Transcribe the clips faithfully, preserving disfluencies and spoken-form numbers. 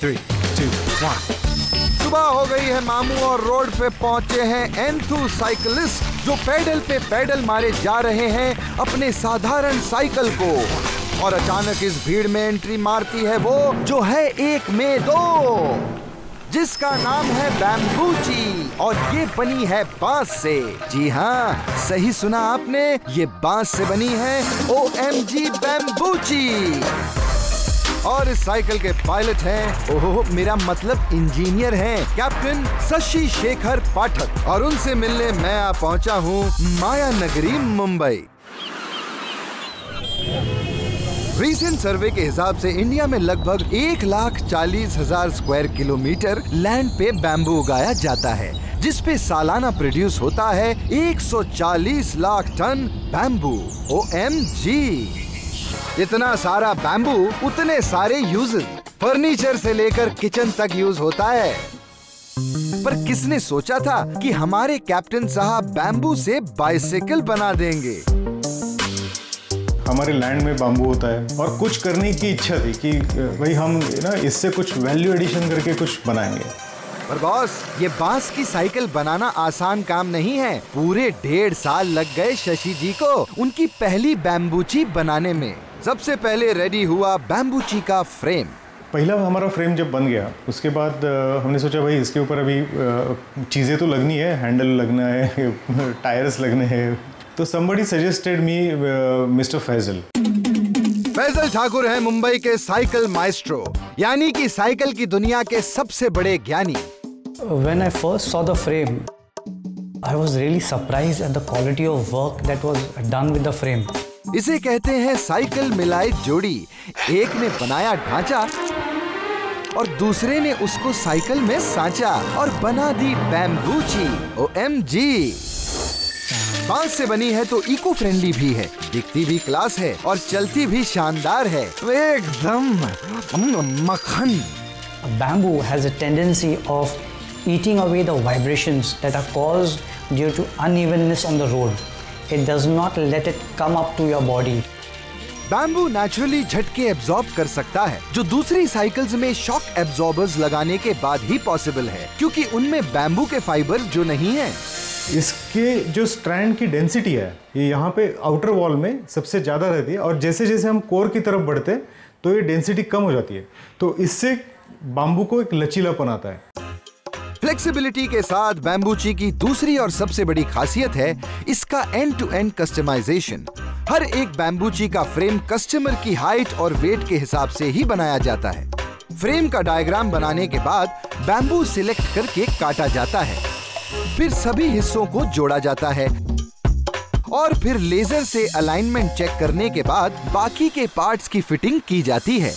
Three to one. सुबह हो गई है मामू और रोड पे पहुंचे हैं एंथू साइकिलिस्ट जो पैडल पे पैडल मारे जा रहे हैं अपने साधारण साइकिल को। और अचानक इस भीड़ में एंट्री मारती है वो जो है एक में दो, जिसका नाम है बैम्बूची और ये बनी है बांस से। जी हाँ, सही सुना आपने, ये बांस से बनी है ओ एम जी बैम्बूची। और इस साइकिल के पायलट हैं, ओहो मेरा मतलब इंजीनियर हैं, कैप्टन शशि शेखर पाठक। और उनसे मिलने मैं आ पहुंचा हूँ माया नगरी मुंबई। रीसेंट सर्वे के हिसाब से इंडिया में लगभग एक लाख चालीस हजार स्क्वायर किलोमीटर लैंड पे बैम्बू उगाया जाता है, जिसपे सालाना प्रोड्यूस होता है एक सौ चालीस lakh ton bamboo. O M G, इतना सारा बैम्बू, उतने सारे यूजेस, फर्नीचर से लेकर किचन तक यूज होता है। पर किसने सोचा था कि हमारे कैप्टन साहब बैम्बू से बाइसिकल बना देंगे। हमारे लैंड में बाम्बू होता है और कुछ करने की इच्छा थी कि भाई हम ना इससे कुछ वैल्यू एडिशन करके कुछ बनाएंगे। पर बॉस, ये बांस की साइकिल बनाना आसान काम नहीं है। पूरे डेढ़ साल लग गए शशि जी को उनकी पहली बैम्बूची बनाने में। सबसे पहले रेडी हुआ बैम्बूची का फ्रेम। पहला हमारा फ्रेम जब बन गया उसके बाद हमने सोचा भाई इसके ऊपर अभी चीज़ें तो लगनी है, हैंडल लगना है, टायर्स लगने हैं। तो somebody suggested me mister Faizal. Faizal Thakur है मुंबई के साइकिल माइस्ट्रो, यानी कि साइकिल की दुनिया के सबसे बड़े ज्ञानी। When I first saw the frame, I was really surprised at the quality of work that was done with the frame. इसे कहते हैं साइकिल मिलाई जोड़ी। एक ने बनाया ढांचा और दूसरे ने उसको साइकिल में सांचा और बना दी बैम्बूची। ओ एम जी, बांस से बनी है तो इको फ्रेंडली भी है, दिखती भी क्लास है और चलती भी शानदार है, एकदम मक्खन। Bamboo has a tendency of eating away the vibrations that are caused due to unevenness on the road. It does not let it come up to your body. Bamboo naturally झटके absorb कर सकता है, जो दूसरी cycles में shock absorbers लगाने के बाद ही पॉसिबल है, क्योंकि उनमें बैम्बू के फाइबर जो नहीं है। इसके जो स्ट्रैंड की डेंसिटी है ये यहाँ पे आउटर वॉल में सबसे ज़्यादा रहती है और जैसे जैसे हम कोर की तरफ बढ़ते हैं तो ये डेंसिटी कम हो जाती है, तो इससे बाम्बू को एक लचीलापन आता है। फ्लेक्सिबिलिटी के साथ बैम्बूची की दूसरी और सबसे बड़ी खासियत है इसका एंड टू एंड कस्टमाइजेशन। हर एक बैम्बूची का फ्रेम कस्टमर की हाइट और वेट के हिसाब से ही बनाया जाता है। फ्रेम का डायग्राम बनाने के बाद बैम्बू सिलेक्ट करके काटा जाता है, फिर सभी हिस्सों को जोड़ा जाता है और फिर लेजर से अलाइनमेंट चेक करने के बाद बाकी के पार्ट्स की फिटिंग की जाती है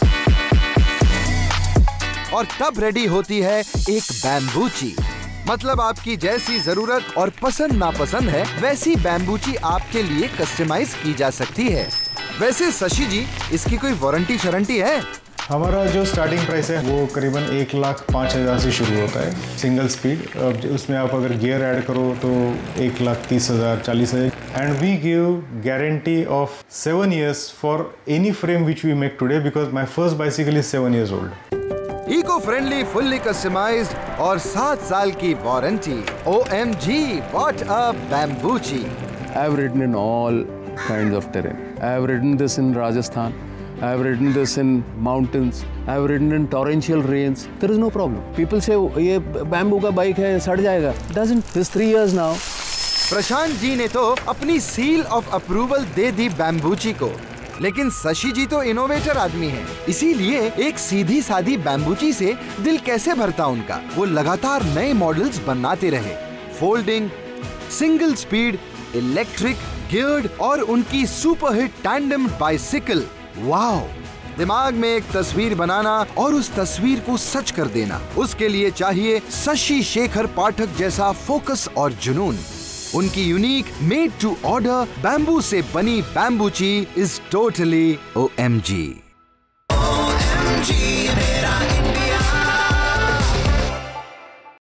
और तब रेडी होती है एक बैम्बूची। मतलब आपकी जैसी जरूरत और पसंद नापसंद है वैसी बैम्बूची आपके लिए कस्टमाइज की जा सकती है। वैसे शशि जी, इसकी कोई वारंटी वारंटी है? हमारा जो स्टार्टिंग प्राइस है वो करीबन एक लाख पाँच हज़ार से शुरू होता है सिंगल स्पीड। अब उसमें आप अगर गियर ऐड करो तो एक लाख तीस हज़ार चालीस हज़ार। And we give guarantee of seven years for any frame which we make today because my first bicycle is seven years old. Eco friendly, fully customized और सात साल की warranty. O M G, what a Bamboochi. I have ridden in all kinds of terrain. I have ridden this in Rajasthan. I have ridden this in mountains. I have ridden in torrential rains. There is no problem. People say ये bamboo का bike है, सड़ जाएगा. Doesn't. This three years now. Prashant ji ने तो अपनी seal of approval दे दी बैम्बूची को, लेकिन शशि जी तो इनोवेटर आदमी हैं, इसीलिए एक सीधी सादी बैम्बूची से दिल कैसे भरता उनका। वो लगातार नए मॉडल्स बनाते रहे, folding, single speed, electric, geared और उनकी सुपरहिट टैंडम बाइसिकल। वाओ! दिमाग में एक तस्वीर बनाना और उस तस्वीर को सच कर देना, उसके लिए चाहिए शशि शेखर पाठक जैसा फोकस और जुनून। उनकी unique made to order bamboo से बनी Bamboochi is totally O M ji.